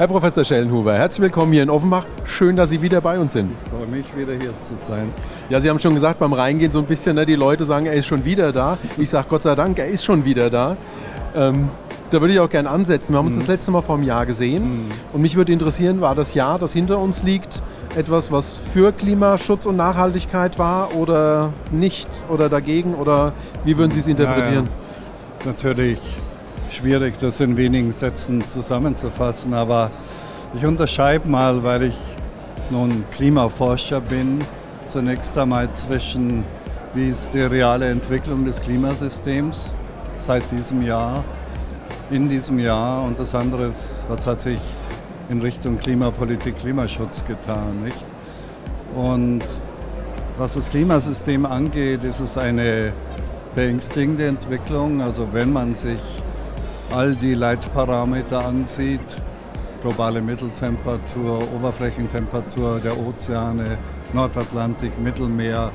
Herr Professor Schellenhuber, herzlich willkommen hier in Offenbach. Schön, dass Sie wieder bei uns sind. Ich freue mich, wieder hier zu sein. Ja, Sie haben schon gesagt, beim Reingehen so ein bisschen, ne, die Leute sagen, er ist schon wieder da. Ich sage Gott sei Dank, er ist schon wieder da. Da würde ich auch gerne ansetzen. Wir haben uns das letzte Mal vor einem Jahr gesehen. Und mich würde interessieren, war das Jahr, das hinter uns liegt, etwas, was für Klimaschutz und Nachhaltigkeit war oder nicht oder dagegen? Oder wie würden Sie es interpretieren? Es ist natürlich schwierig, das in wenigen Sätzen zusammenzufassen, aber ich unterscheide mal, weil ich nun Klimaforscher bin, zunächst einmal zwischen, wie ist die reale Entwicklung des Klimasystems seit diesem Jahr, in diesem Jahr, und das andere ist, was hat sich in Richtung Klimapolitik, Klimaschutz getan, nicht? Und was das Klimasystem angeht, ist es eine beängstigende Entwicklung. Also wenn man sich all die Leitparameter ansieht, globale Mitteltemperatur, Oberflächentemperatur der Ozeane, Nordatlantik, Mittelmeer,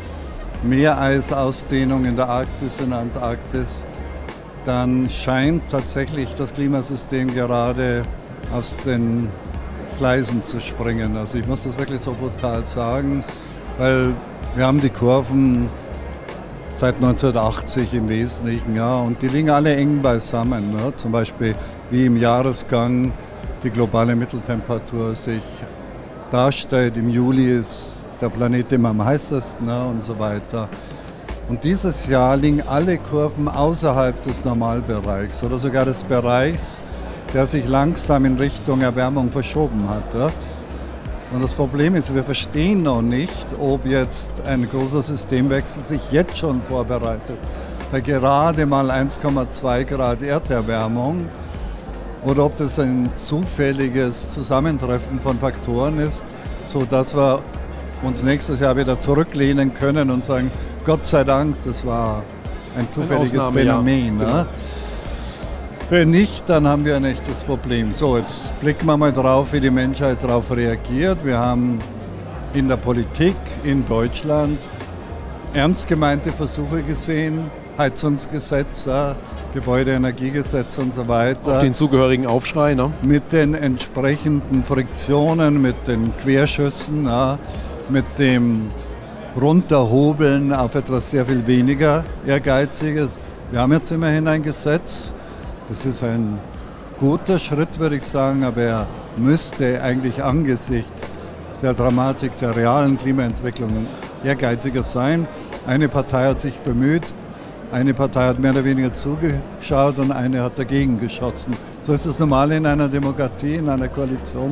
Meereisausdehnung in der Arktis, in der Antarktis, dann scheint tatsächlich das Klimasystem gerade aus den Gleisen zu springen. Also ich muss das wirklich so brutal sagen, weil wir haben die Kurven seit 1980 im Wesentlichen, ja, und die liegen alle eng beisammen. Ne? Zum Beispiel wie im Jahresgang die globale Mitteltemperatur sich darstellt. Im Juli ist der Planet immer am heißesten, ne, und so weiter. Und dieses Jahr liegen alle Kurven außerhalb des Normalbereichs oder sogar des Bereichs, der sich langsam in Richtung Erwärmung verschoben hat. Ja? Und das Problem ist, wir verstehen noch nicht, ob jetzt ein großer Systemwechsel sich jetzt schon vorbereitet. Bei gerade mal 1,2 Grad Erderwärmung oder ob das ein zufälliges Zusammentreffen von Faktoren ist, sodass wir uns nächstes Jahr wieder zurücklehnen können und sagen, Gott sei Dank, das war ein zufälliges Phänomen. Ja. Ne? Wenn nicht, dann haben wir ein echtes Problem. So, jetzt blicken wir mal drauf, wie die Menschheit darauf reagiert. Wir haben in der Politik in Deutschland ernst gemeinte Versuche gesehen, Heizungsgesetz, Gebäudeenergiegesetz und so weiter. Auf den zugehörigen Aufschrei, ne? Mit den entsprechenden Friktionen, mit den Querschüssen, mit dem Runterhobeln auf etwas sehr viel weniger Ehrgeiziges. Wir haben jetzt immerhin ein Gesetz. Das ist ein guter Schritt, würde ich sagen, aber er müsste eigentlich angesichts der Dramatik der realen Klimaentwicklung ehrgeiziger sein. Eine Partei hat sich bemüht, eine Partei hat mehr oder weniger zugeschaut und eine hat dagegen geschossen. So ist es normal in einer Demokratie, in einer Koalition.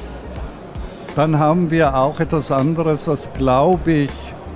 Dann haben wir auch etwas anderes, was, glaube ich,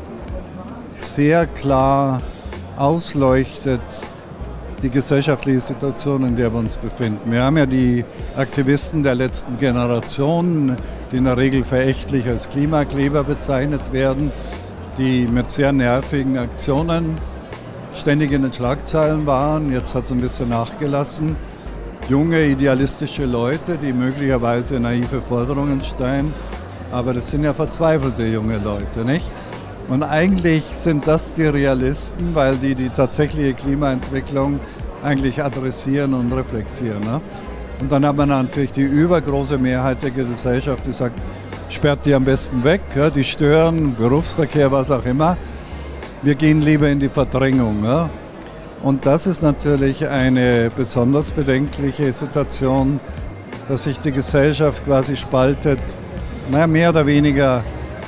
sehr klar ausleuchtet, die gesellschaftliche Situation, in der wir uns befinden. Wir haben ja die Aktivisten der letzten Generation, die in der Regel verächtlich als Klimakleber bezeichnet werden, die mit sehr nervigen Aktionen ständig in den Schlagzeilen waren. Jetzt hat es ein bisschen nachgelassen. Junge, idealistische Leute, die möglicherweise naive Forderungen stellen, aber das sind ja verzweifelte junge Leute, nicht? Und eigentlich sind das die Realisten, weil die tatsächliche Klimaentwicklung eigentlich adressieren und reflektieren. Ne? Und dann haben wir natürlich die übergroße Mehrheit der Gesellschaft, die sagt, sperrt die am besten weg, ja? Die stören, Berufsverkehr, was auch immer. Wir gehen lieber in die Verdrängung. Ja? Und das ist natürlich eine besonders bedenkliche Situation, dass sich die Gesellschaft quasi spaltet, mehr oder weniger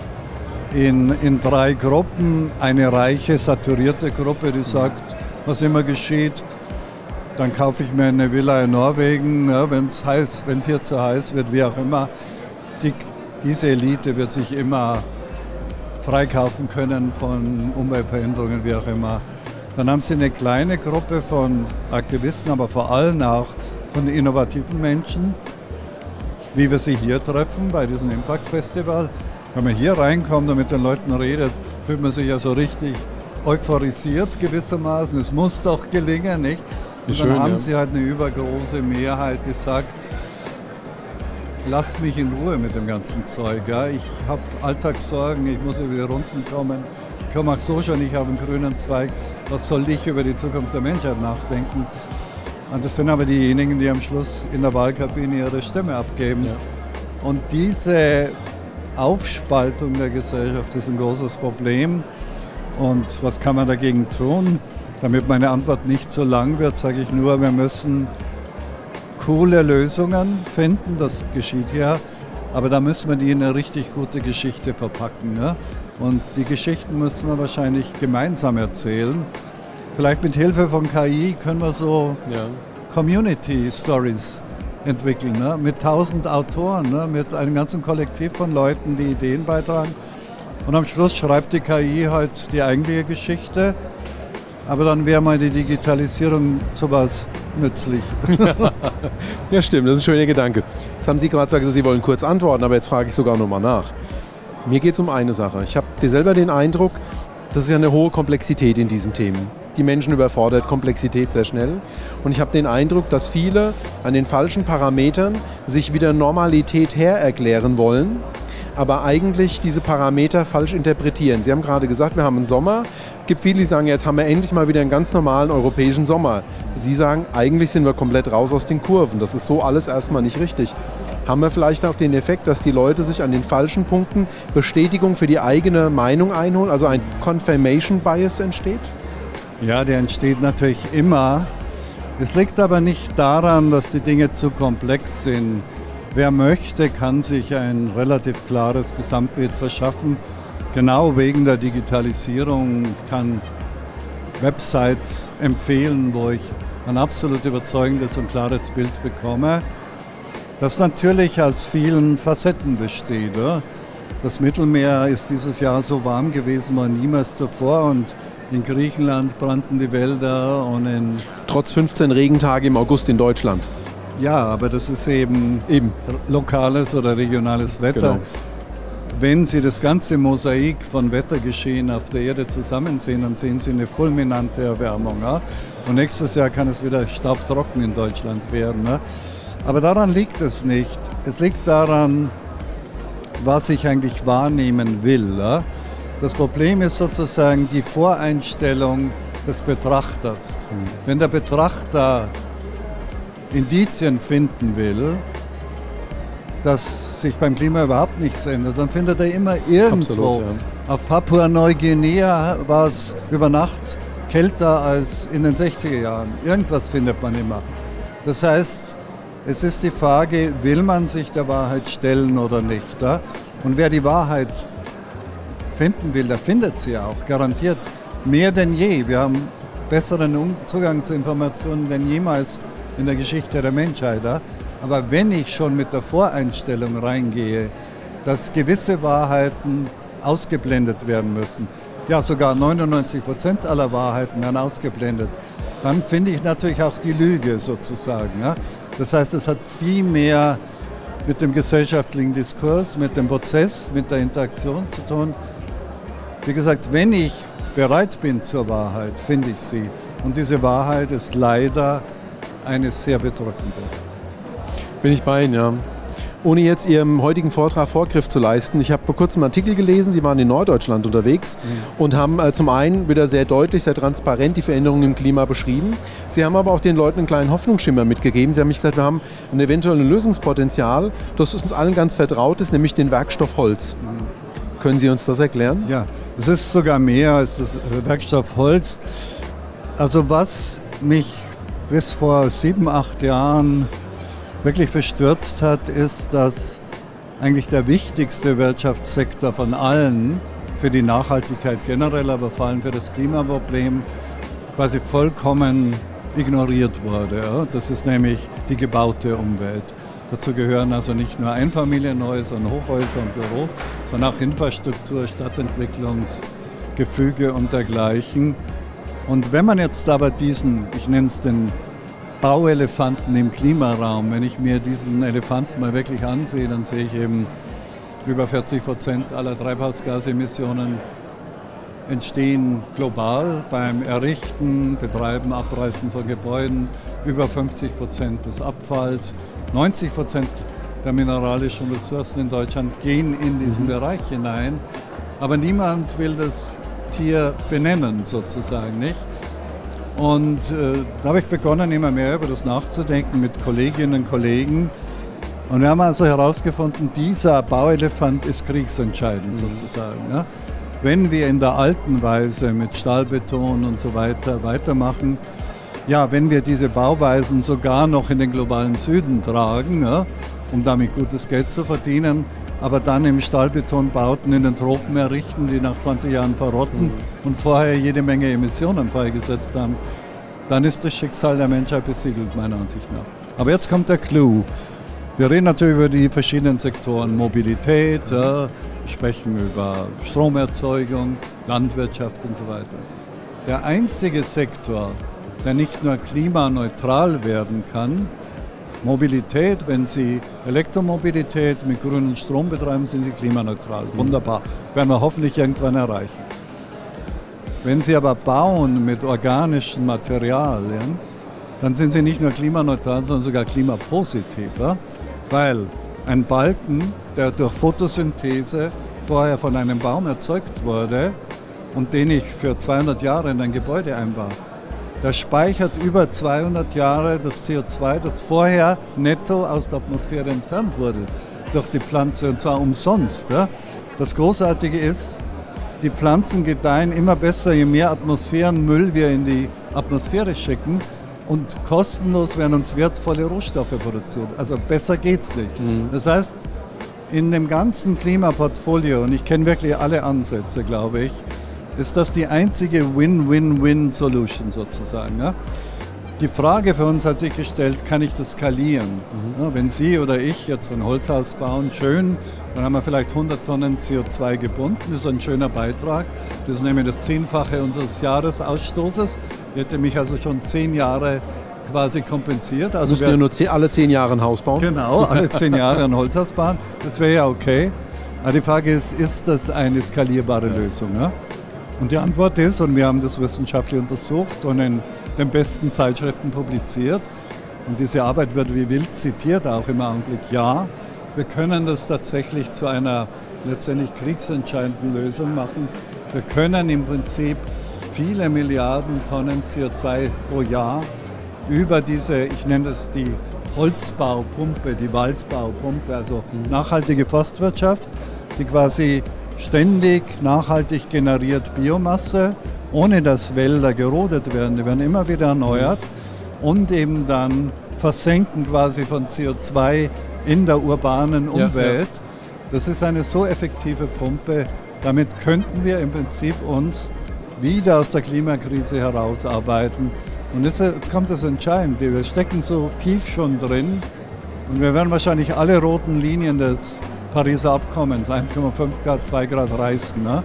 in drei Gruppen. Eine reiche, saturierte Gruppe, die sagt, was immer geschieht, dann kaufe ich mir eine Villa in Norwegen, ja, wenn es hier zu heiß wird, wie auch immer. Diese Elite wird sich immer freikaufen können von Umweltveränderungen, wie auch immer. Dann haben sie eine kleine Gruppe von Aktivisten, aber vor allem auch von innovativen Menschen, wie wir sie hier treffen bei diesem Impact Festival. Wenn man hier reinkommt und mit den Leuten redet, fühlt man sich ja so richtig euphorisiert gewissermaßen. Es muss doch gelingen, nicht? Und dann haben sie halt eine übergroße Mehrheit gesagt, lasst mich in Ruhe mit dem ganzen Zeug. Ja? Ich habe Alltagssorgen, ich muss über die Runden kommen. Ich komme auch so schon nicht auf den grünen Zweig. Was soll ich über die Zukunft der Menschheit nachdenken? Und das sind aber diejenigen, die am Schluss in der Wahlkabine ihre Stimme abgeben. Ja. Und diese Aufspaltung der Gesellschaft ist ein großes Problem. Und was kann man dagegen tun? Damit meine Antwort nicht so lang wird, sage ich nur, wir müssen coole Lösungen finden. Das geschieht ja. Aber da müssen wir die in eine richtig gute Geschichte verpacken. Ne? Und die Geschichten müssen wir wahrscheinlich gemeinsam erzählen. Vielleicht mit Hilfe von KI können wir so Community Stories entwickeln, ne? Mit 1000 Autoren, ne? Mit einem ganzen Kollektiv von Leuten, die Ideen beitragen. Und am Schluss schreibt die KI halt die eigentliche Geschichte. Aber dann wäre mal die Digitalisierung sowas nützlich. Ja, stimmt, das ist ein schöner Gedanke. Jetzt haben Sie gerade gesagt, Sie wollen kurz antworten, aber jetzt frage ich sogar nochmal nach. Mir geht es um eine Sache. Ich habe selber den Eindruck, das ist ja eine hohe Komplexität in diesen Themen. Die Menschen überfordert Komplexität sehr schnell. Und ich habe den Eindruck, dass viele an den falschen Parametern sich wieder Normalität hererklären wollen, aber eigentlich diese Parameter falsch interpretieren. Sie haben gerade gesagt, wir haben einen Sommer. Es gibt viele, die sagen, jetzt haben wir endlich mal wieder einen ganz normalen europäischen Sommer. Sie sagen, eigentlich sind wir komplett raus aus den Kurven. Das ist so alles erstmal nicht richtig. Haben wir vielleicht auch den Effekt, dass die Leute sich an den falschen Punkten Bestätigung für die eigene Meinung einholen, also ein Confirmation Bias entsteht? Ja, der entsteht natürlich immer. Es liegt aber nicht daran, dass die Dinge zu komplex sind. Wer möchte, kann sich ein relativ klares Gesamtbild verschaffen, genau wegen der Digitalisierung. Ich kann Websites empfehlen, wo ich ein absolut überzeugendes und klares Bild bekomme, das natürlich aus vielen Facetten besteht. Oder? Das Mittelmeer ist dieses Jahr so warm gewesen wie niemals zuvor und in Griechenland brannten die Wälder und trotz 15 Regentage im August in Deutschland. Ja, aber das ist eben lokales oder regionales Wetter. Genau. Wenn Sie das ganze Mosaik von Wettergeschehen auf der Erde zusammensehen, dann sehen Sie eine fulminante Erwärmung. Ja? Und nächstes Jahr kann es wieder staubtrocken in Deutschland werden. Ja? Aber daran liegt es nicht. Es liegt daran, was ich eigentlich wahrnehmen will. Ja? Das Problem ist sozusagen die Voreinstellung des Betrachters. Wenn der Betrachter Indizien finden will, dass sich beim Klima überhaupt nichts ändert, dann findet er immer irgendwo. Absolut, ja. Auf Papua-Neuguinea war es über Nacht kälter als in den 60er Jahren. Irgendwas findet man immer. Das heißt, es ist die Frage, will man sich der Wahrheit stellen oder nicht? Ja? Und wer die Wahrheit finden will, der findet sie auch, garantiert. Mehr denn je. Wir haben besseren Zugang zu Informationen denn jemals in der Geschichte der Menschheit. Ja? Aber wenn ich schon mit der Voreinstellung reingehe, dass gewisse Wahrheiten ausgeblendet werden müssen, ja sogar 99% aller Wahrheiten werden ausgeblendet, dann finde ich natürlich auch die Lüge sozusagen. Ja? Das heißt, es hat viel mehr mit dem gesellschaftlichen Diskurs, mit dem Prozess, mit der Interaktion zu tun. Wie gesagt, wenn ich bereit bin zur Wahrheit, finde ich sie. Und diese Wahrheit ist leider eine sehr bedrückende. Bin ich bei Ihnen, ja. Ohne jetzt Ihrem heutigen Vortrag Vorgriff zu leisten, ich habe vor kurzem einen Artikel gelesen, Sie waren in Norddeutschland unterwegs und haben zum einen wieder sehr deutlich, sehr transparent die Veränderungen im Klima beschrieben. Sie haben aber auch den Leuten einen kleinen Hoffnungsschimmer mitgegeben. Sie haben nicht gesagt, wir haben ein eventuelles Lösungspotenzial, das uns allen ganz vertraut ist, nämlich den Werkstoff Holz. Können Sie uns das erklären? Ja, es ist sogar mehr als das Werkstoff Holz. Also was mich bis vor 7, 8 Jahren wirklich bestürzt hat, ist, dass eigentlich der wichtigste Wirtschaftssektor von allen für die Nachhaltigkeit generell, aber vor allem für das Klimaproblem quasi vollkommen ignoriert wurde. Ja? Das ist nämlich die gebaute Umwelt. Dazu gehören also nicht nur Einfamilienhäuser und Hochhäuser und Büro, sondern auch Infrastruktur, Stadtentwicklungsgefüge und dergleichen. Und wenn man jetzt aber diesen, ich nenne es den Bauelefanten im Klimaraum, wenn ich mir diesen Elefanten mal wirklich ansehe, dann sehe ich eben, über 40% aller Treibhausgasemissionen entstehen global beim Errichten, Betreiben, Abreißen von Gebäuden, über 50% des Abfalls, 90% der mineralischen Ressourcen in Deutschland gehen in diesen Bereich hinein, aber niemand will das Tier benennen sozusagen, nicht? Und da habe ich begonnen, immer mehr über das nachzudenken mit Kolleginnen und Kollegen. Und wir haben also herausgefunden, dieser Bauelefant ist kriegsentscheidend sozusagen. Ja. Wenn wir in der alten Weise mit Stahlbeton und so weiter weitermachen, ja, wenn wir diese Bauweisen sogar noch in den globalen Süden tragen, ja, um damit gutes Geld zu verdienen, aber dann im Stahlbetonbauten in den Tropen errichten, die nach 20 Jahren verrotten und vorher jede Menge Emissionen freigesetzt haben, dann ist das Schicksal der Menschheit besiegelt, meiner Ansicht nach. Aber jetzt kommt der Clou. Wir reden natürlich über die verschiedenen Sektoren, Mobilität, wir sprechen über Stromerzeugung, Landwirtschaft und so weiter. Der einzige Sektor, der nicht nur klimaneutral werden kann, Mobilität, wenn Sie Elektromobilität mit grünem Strom betreiben, sind Sie klimaneutral. Wunderbar, werden wir hoffentlich irgendwann erreichen. Wenn Sie aber bauen mit organischen Materialien, dann sind Sie nicht nur klimaneutral, sondern sogar klimapositiv. Ja? Weil ein Balken, der durch Photosynthese vorher von einem Baum erzeugt wurde und den ich für 200 Jahre in ein Gebäude einbaue, der speichert über 200 Jahre das CO2, das vorher netto aus der Atmosphäre entfernt wurde durch die Pflanze, und zwar umsonst. Ja? Das Großartige ist, die Pflanzen gedeihen immer besser, je mehr Atmosphärenmüll wir in die Atmosphäre schicken, und kostenlos werden uns wertvolle Rohstoffe produziert. Also besser geht's nicht. Das heißt, in dem ganzen Klimaportfolio, und ich kenne wirklich alle Ansätze, glaube ich, ist das die einzige Win-Win-Win-Solution sozusagen. Ja? Die Frage für uns hat sich gestellt, kann ich das skalieren? Ja, wenn Sie oder ich jetzt ein Holzhaus bauen, schön, dann haben wir vielleicht 100 Tonnen CO2 gebunden. Das ist ein schöner Beitrag. Das ist nämlich das 10-fache unseres Jahresausstoßes. Ich hätte mich also schon 10 Jahre quasi kompensiert. Also müssen wir nur alle 10 Jahre ein Haus bauen? Genau, alle 10 Jahre ein Holzhaus bauen. Das wäre ja okay. Aber die Frage ist das eine skalierbare Lösung? Ja? Und die Antwort ist, und wir haben das wissenschaftlich untersucht und in den besten Zeitschriften publiziert, und diese Arbeit wird wie wild zitiert auch im Augenblick, ja, wir können das tatsächlich zu einer letztendlich kriegsentscheidenden Lösung machen. Wir können im Prinzip viele Milliarden Tonnen CO2 pro Jahr über diese, ich nenne das die Holzbaupumpe, die Waldbaupumpe, also nachhaltige Forstwirtschaft, die quasi ständig nachhaltig generiert Biomasse, ohne dass Wälder gerodet werden. Die werden immer wieder erneuert und eben dann versenken quasi von CO2 in der urbanen Umwelt. Ja. Das ist eine so effektive Pumpe, damit könnten wir im Prinzip uns wieder aus der Klimakrise herausarbeiten. Und jetzt kommt das Entscheidende, wir stecken so tief schon drin und wir werden wahrscheinlich alle roten Linien des Pariser Abkommens, 1,5 Grad, 2 Grad reißen. Ne?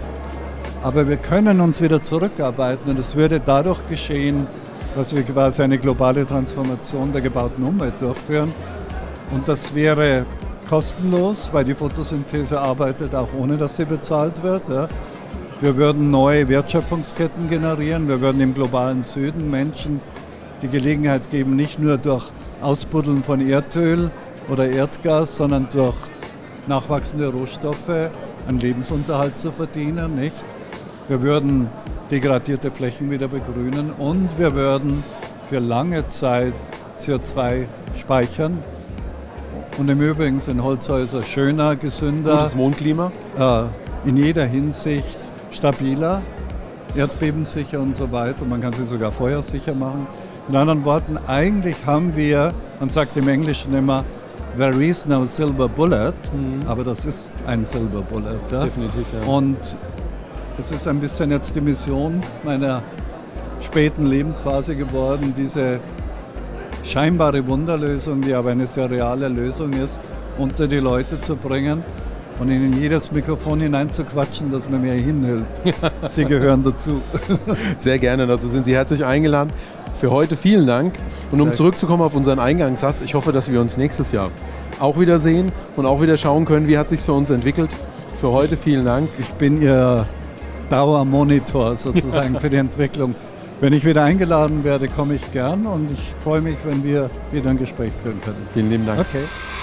Aber wir können uns wieder zurückarbeiten und es würde dadurch geschehen, dass wir quasi eine globale Transformation der gebauten Umwelt durchführen. Und das wäre kostenlos, weil die Photosynthese arbeitet auch ohne, dass sie bezahlt wird. Ja? Wir würden neue Wertschöpfungsketten generieren, wir würden im globalen Süden Menschen die Gelegenheit geben, nicht nur durch Ausbuddeln von Erdöl oder Erdgas, sondern durch nachwachsende Rohstoffe einen Lebensunterhalt zu verdienen. Nicht? Wir würden degradierte Flächen wieder begrünen und wir würden für lange Zeit CO2 speichern. Und im Übrigen sind Holzhäuser schöner, gesünder. Gutes Wohnklima? In jeder Hinsicht stabiler, erdbebensicher und so weiter. Man kann sie sogar feuersicher machen. In anderen Worten, eigentlich haben wir, man sagt im Englischen immer, there is no silver bullet, aber das ist ein Silver Bullet. Ja? Definitiv, ja. Und es ist ein bisschen jetzt die Mission meiner späten Lebensphase geworden, diese scheinbare Wunderlösung, die aber eine sehr reale Lösung ist, unter die Leute zu bringen und ihnen in jedes Mikrofon hineinzuquatschen, das man mir hinhält. Sie gehören dazu. Sehr gerne, dazu sind Sie herzlich eingeladen. Für heute vielen Dank. Und um zurückzukommen auf unseren Eingangssatz, ich hoffe, dass wir uns nächstes Jahr auch wieder sehen und auch wieder schauen können, wie hat es sich für uns entwickelt. Für heute vielen Dank. Ich bin Ihr Dauermonitor sozusagen für die Entwicklung. Wenn ich wieder eingeladen werde, komme ich gern und ich freue mich, wenn wir wieder ein Gespräch führen können. Vielen lieben Dank. Okay.